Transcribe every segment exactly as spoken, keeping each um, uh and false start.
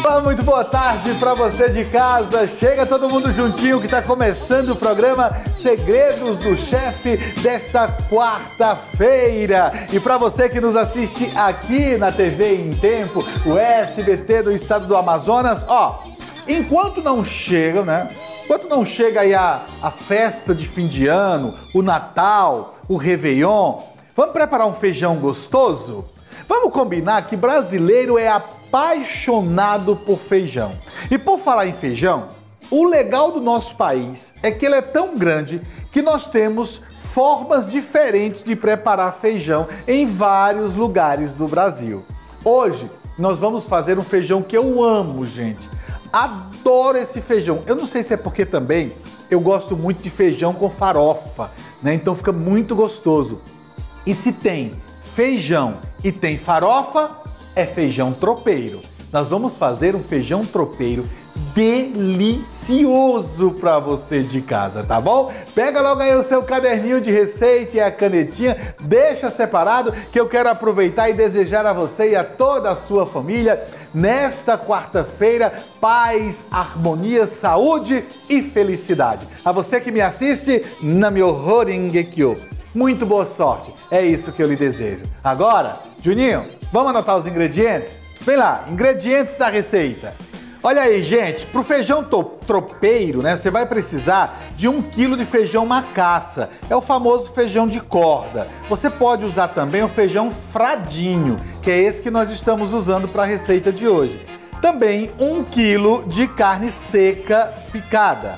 Olá, muito boa tarde para você de casa. Chega todo mundo juntinho que está começando o programa Segredos do Chefe desta quarta-feira. E para você que nos assiste aqui na T V em Tempo, o S B T do estado do Amazonas, ó, enquanto não chega, né? Enquanto não chega aí a, a festa de fim de ano, o Natal, o Réveillon, vamos preparar um feijão gostoso? Vamos combinar que brasileiro é apaixonado por feijão. E por falar em feijão, o legal do nosso país é que ele é tão grande que nós temos formas diferentes de preparar feijão em vários lugares do Brasil. Hoje nós vamos fazer um feijão que eu amo, gente. Adoro esse feijão. Eu não sei se é porque também eu gosto muito de feijão com farofa, né? Então fica muito gostoso. E se tem feijão e tem farofa, é feijão tropeiro. Nós vamos fazer um feijão tropeiro delicioso para você de casa, tá bom? Pega logo aí o seu caderninho de receita e a canetinha, deixa separado que eu quero aproveitar e desejar a você e a toda a sua família nesta quarta-feira paz, harmonia, saúde e felicidade. A você que me assiste, Namyoho Renge-kyo. Muito boa sorte, é isso que eu lhe desejo. Agora, Juninho, vamos anotar os ingredientes? Vem lá, ingredientes da receita. Olha aí, gente, para o feijão tropeiro, né, você vai precisar de um quilo de feijão macaça. É o famoso feijão de corda. Você pode usar também o feijão fradinho, que é esse que nós estamos usando para a receita de hoje. Também um quilo de carne seca picada.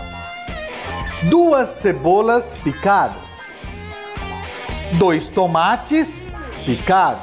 Duas cebolas picadas. Dois tomates picados.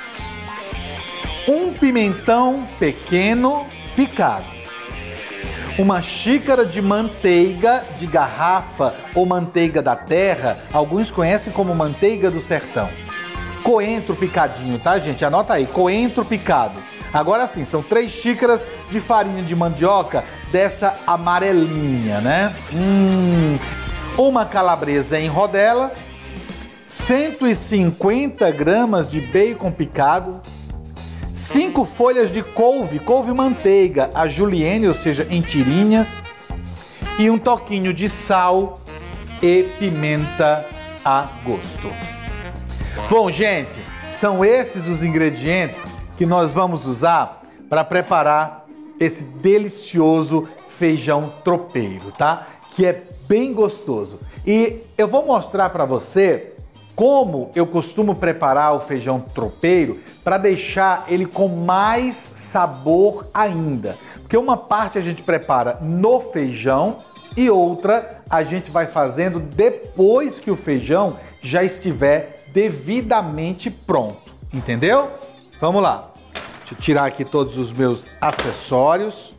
Um pimentão pequeno picado. Uma xícara de manteiga de garrafa ou manteiga da terra, alguns conhecem como manteiga do sertão. Coentro picadinho, tá, gente? Anota aí, coentro picado. Agora sim, são três xícaras de farinha de mandioca dessa amarelinha, né? Hum, uma calabresa em rodelas, cento e cinquenta gramas de bacon picado, cinco folhas de couve, couve manteiga, a julienne, ou seja, em tirinhas, e um toquinho de sal e pimenta a gosto. Bom, gente, são esses os ingredientes que nós vamos usar para preparar esse delicioso feijão tropeiro, tá? Que é bem gostoso. E eu vou mostrar para você como eu costumo preparar o feijão tropeiro para deixar ele com mais sabor ainda. Porque uma parte a gente prepara no feijão e outra a gente vai fazendo depois que o feijão já estiver devidamente pronto. Entendeu? Vamos lá. Deixa eu tirar aqui todos os meus acessórios.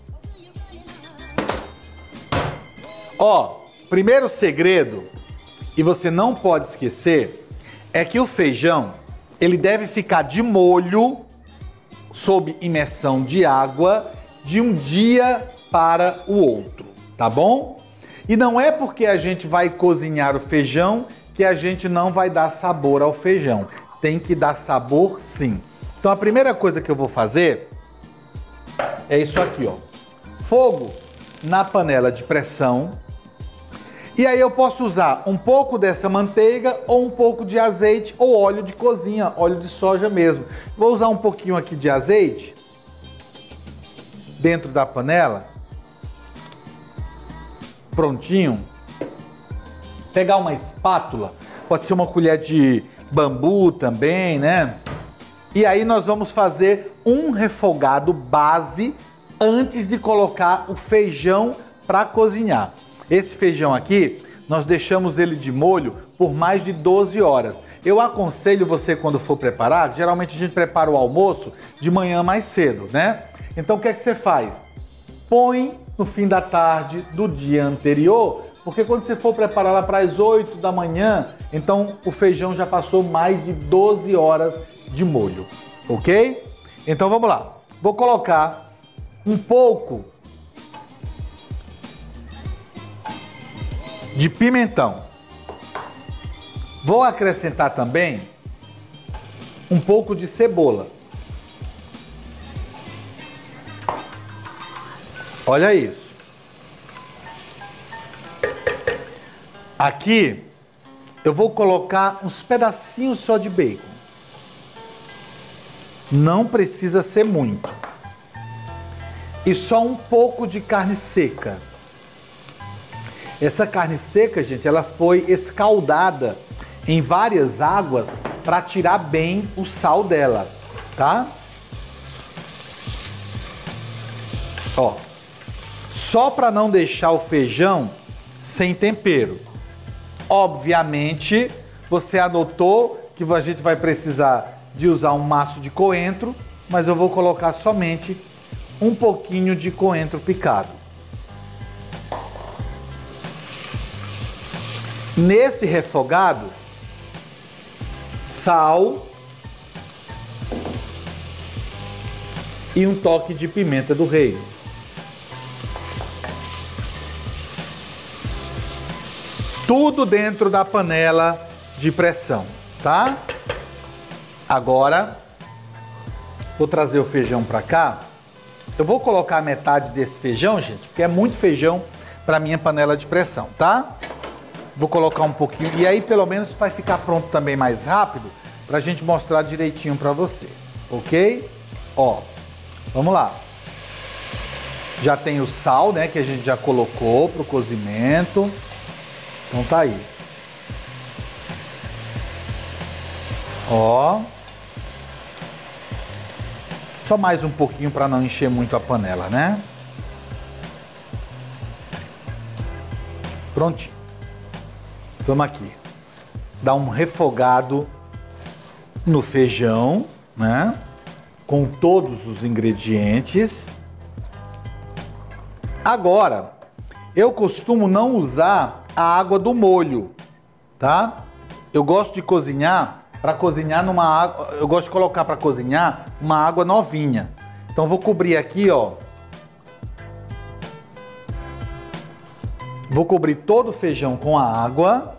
Ó, primeiro segredo, e você não pode esquecer, é que o feijão, ele deve ficar de molho, sob imersão de água, de um dia para o outro, tá bom? E não é porque a gente vai cozinhar o feijão que a gente não vai dar sabor ao feijão. Tem que dar sabor sim. Então a primeira coisa que eu vou fazer é isso aqui, ó. Fogo na panela de pressão. E aí eu posso usar um pouco dessa manteiga ou um pouco de azeite ou óleo de cozinha, óleo de soja mesmo. Vou usar um pouquinho aqui de azeite dentro da panela. Prontinho. Pegar uma espátula, pode ser uma colher de bambu também, né? E aí nós vamos fazer um refogado base antes de colocar o feijão para cozinhar. Esse feijão aqui, nós deixamos ele de molho por mais de doze horas. Eu aconselho você, quando for preparar, geralmente a gente prepara o almoço de manhã mais cedo, né? Então o que é que você faz? Põe no fim da tarde do dia anterior, porque quando você for preparar lá para as oito da manhã, então o feijão já passou mais de doze horas de molho, ok? Então vamos lá. Vou colocar um pouco de pimentão. Vou acrescentar também um pouco de cebola. Olha isso. Aqui eu vou colocar uns pedacinhos só de bacon. Não precisa ser muito. E só um pouco de carne seca. Essa carne seca, gente, ela foi escaldada em várias águas para tirar bem o sal dela, tá? Ó, só para não deixar o feijão sem tempero. Obviamente, você anotou que a gente vai precisar de usar um maço de coentro, mas eu vou colocar somente um pouquinho de coentro picado. Nesse refogado, sal e um toque de pimenta do reino. Tudo dentro da panela de pressão, tá? Agora, vou trazer o feijão para cá. Eu vou colocar metade desse feijão, gente, porque é muito feijão para minha panela de pressão, tá? Vou colocar um pouquinho, e aí pelo menos vai ficar pronto também mais rápido, pra gente mostrar direitinho pra você, ok? Ó, vamos lá. Já tem o sal, né, que a gente já colocou pro cozimento. Então tá aí. Ó. Só mais um pouquinho pra não encher muito a panela, né? Prontinho. Vamos aqui, dar um refogado no feijão, né? Com todos os ingredientes. Agora, eu costumo não usar a água do molho, tá? Eu gosto de cozinhar, para cozinhar numa água, eu gosto de colocar para cozinhar uma água novinha. Então vou cobrir aqui, ó. Vou cobrir todo o feijão com a água.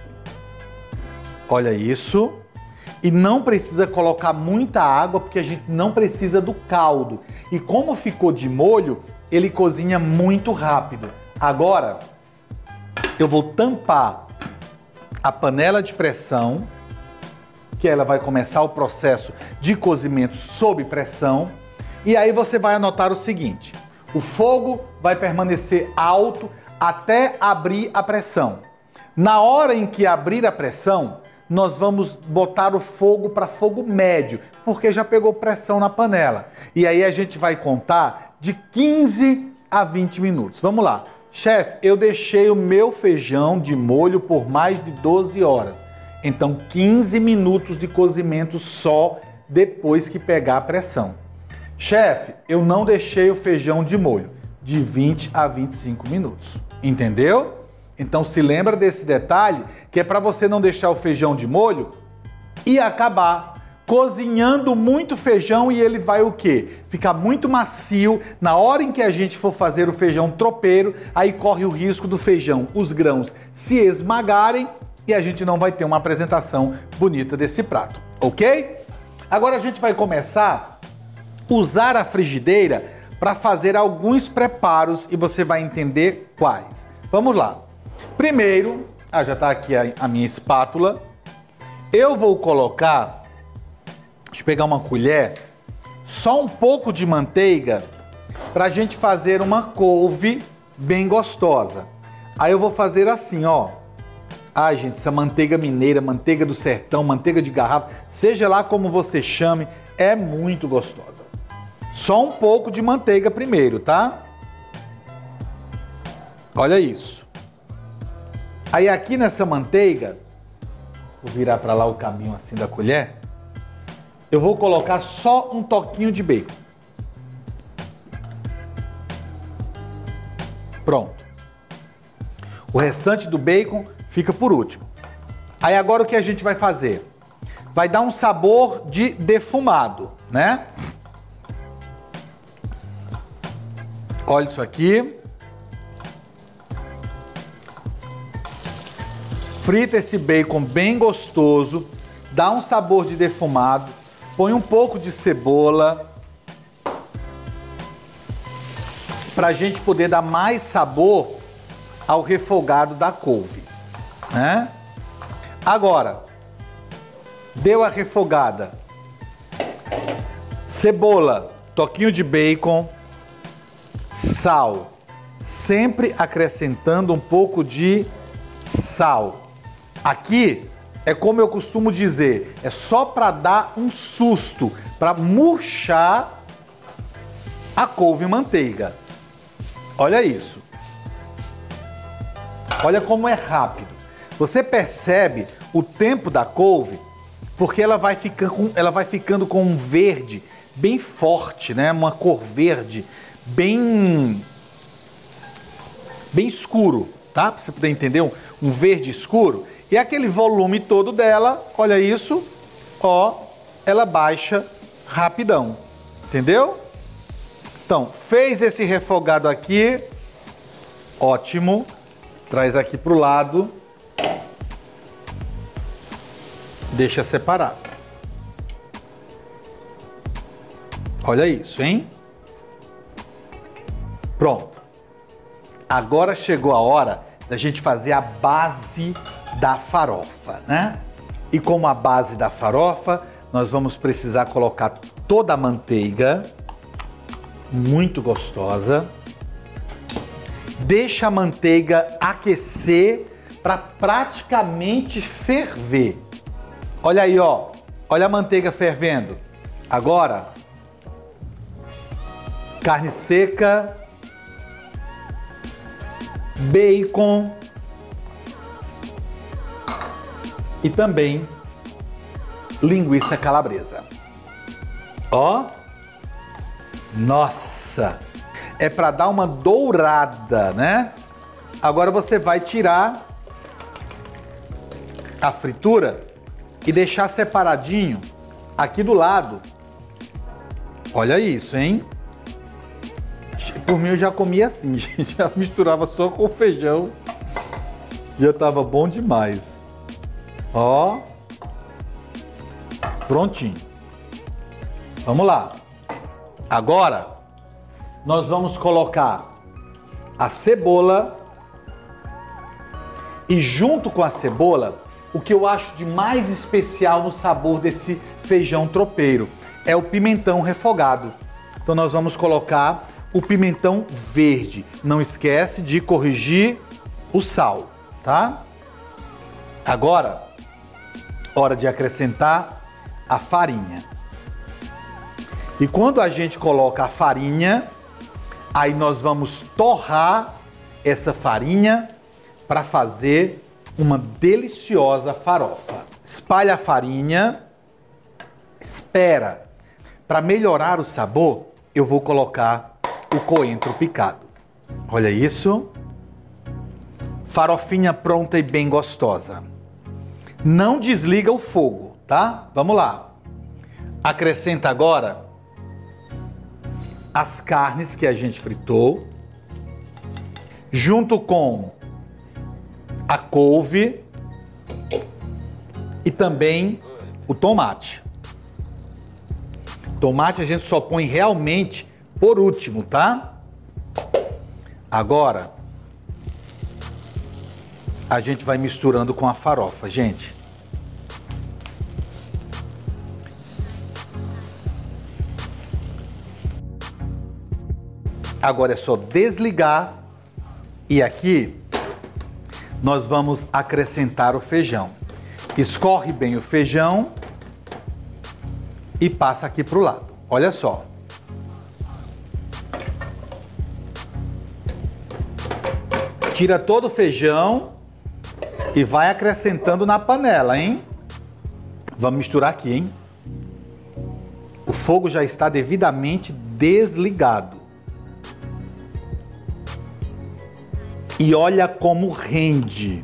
Olha isso. E não precisa colocar muita água, porque a gente não precisa do caldo. E como ficou de molho, ele cozinha muito rápido. Agora, eu vou tampar a panela de pressão, que ela vai começar o processo de cozimento sob pressão. E aí você vai anotar o seguinte: o fogo vai permanecer alto até abrir a pressão. Na hora em que abrir a pressão, nós vamos botar o fogo para fogo médio, porque já pegou pressão na panela. E aí a gente vai contar de quinze a vinte minutos. Vamos lá. Chefe, eu deixei o meu feijão de molho por mais de doze horas. Então, quinze minutos de cozimento só depois que pegar a pressão. Chefe, eu não deixei o feijão de molho. De vinte a vinte e cinco minutos. Entendeu? Então se lembra desse detalhe, que é para você não deixar o feijão de molho e acabar cozinhando muito feijão, e ele vai o quê? Ficar muito macio. Na hora em que a gente for fazer o feijão tropeiro, aí corre o risco do feijão, os grãos se esmagarem, e a gente não vai ter uma apresentação bonita desse prato, ok? Agora a gente vai começar a usar a frigideira para fazer alguns preparos e você vai entender quais. Vamos lá. Primeiro, ah, já está aqui a, a minha espátula. Eu vou colocar, deixa eu pegar uma colher, só um pouco de manteiga para a gente fazer uma couve bem gostosa. Aí eu vou fazer assim, ó. Ai, gente, essa manteiga mineira, manteiga do sertão, manteiga de garrafa, seja lá como você chame, é muito gostosa. Só um pouco de manteiga primeiro, tá? Olha isso. Aí aqui nessa manteiga, vou virar para lá o caminho assim da colher, eu vou colocar só um toquinho de bacon. Pronto. O restante do bacon fica por último. Aí agora o que a gente vai fazer? Vai dar um sabor de defumado, né? Olha isso aqui. Frita esse bacon bem gostoso, dá um sabor de defumado, põe um pouco de cebola para a gente poder dar mais sabor ao refogado da couve, né? Agora, deu a refogada, cebola, toquinho de bacon, sal, sempre acrescentando um pouco de sal. Aqui é como eu costumo dizer, é só para dar um susto, para murchar a couve e manteiga. Olha isso. Olha como é rápido. Você percebe o tempo da couve porque ela vai ficando com, ela vai ficando com um verde bem forte, né? Uma cor verde bem bem escuro, tá? Para você poder entender, um, um verde escuro. E aquele volume todo dela, olha isso, ó, ela baixa rapidão, entendeu? Então, fez esse refogado aqui, ótimo, traz aqui pro lado, deixa separado. Olha isso, hein? Pronto. Agora chegou a hora da gente fazer a base da farofa, né? E como a base da farofa, nós vamos precisar colocar toda a manteiga, muito gostosa. Deixa a manteiga aquecer para praticamente ferver. Olha aí, ó. Olha a manteiga fervendo. Agora, carne seca, bacon e também linguiça calabresa. Ó, nossa, é para dar uma dourada, né? Agora você vai tirar a fritura e deixar separadinho aqui do lado. Olha isso, hein? Por mim eu já comia assim, gente, já misturava só com feijão, já tava bom demais. Ó, prontinho. Vamos lá. Agora, nós vamos colocar a cebola e junto com a cebola, o que eu acho de mais especial no sabor desse feijão tropeiro é o pimentão refogado. Então nós vamos colocar o pimentão verde. Não esquece de corrigir o sal, tá? Agora, hora de acrescentar a farinha. E quando a gente coloca a farinha, aí nós vamos torrar essa farinha para fazer uma deliciosa farofa. Espalha a farinha, espera. Para melhorar o sabor, eu vou colocar o coentro picado. Olha isso. Farofinha pronta e bem gostosa. Não desliga o fogo, tá? Vamos lá. Acrescenta agora as carnes que a gente fritou, junto com a couve e também o tomate. Tomate a gente só põe realmente por último, tá? Agora, a gente vai misturando com a farofa, gente. Agora é só desligar e aqui nós vamos acrescentar o feijão. Escorre bem o feijão e passa aqui pro lado. Olha só. Tira todo o feijão e vai acrescentando na panela, hein? Vamos misturar aqui, hein? O fogo já está devidamente desligado. E olha como rende.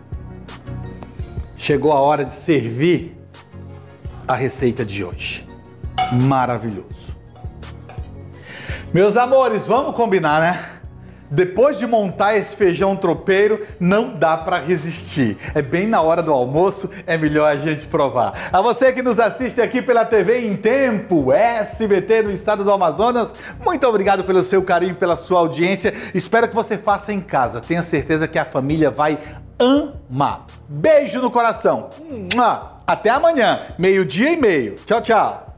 Chegou a hora de servir a receita de hoje. Maravilhoso. Meus amores, vamos combinar, né? Depois de montar esse feijão tropeiro, não dá para resistir. É bem na hora do almoço, é melhor a gente provar. A você que nos assiste aqui pela T V em Tempo, S B T no estado do Amazonas, muito obrigado pelo seu carinho, pela sua audiência. Espero que você faça em casa. Tenha certeza que a família vai amar. Beijo no coração. Até amanhã, meio-dia e meio. Tchau, tchau.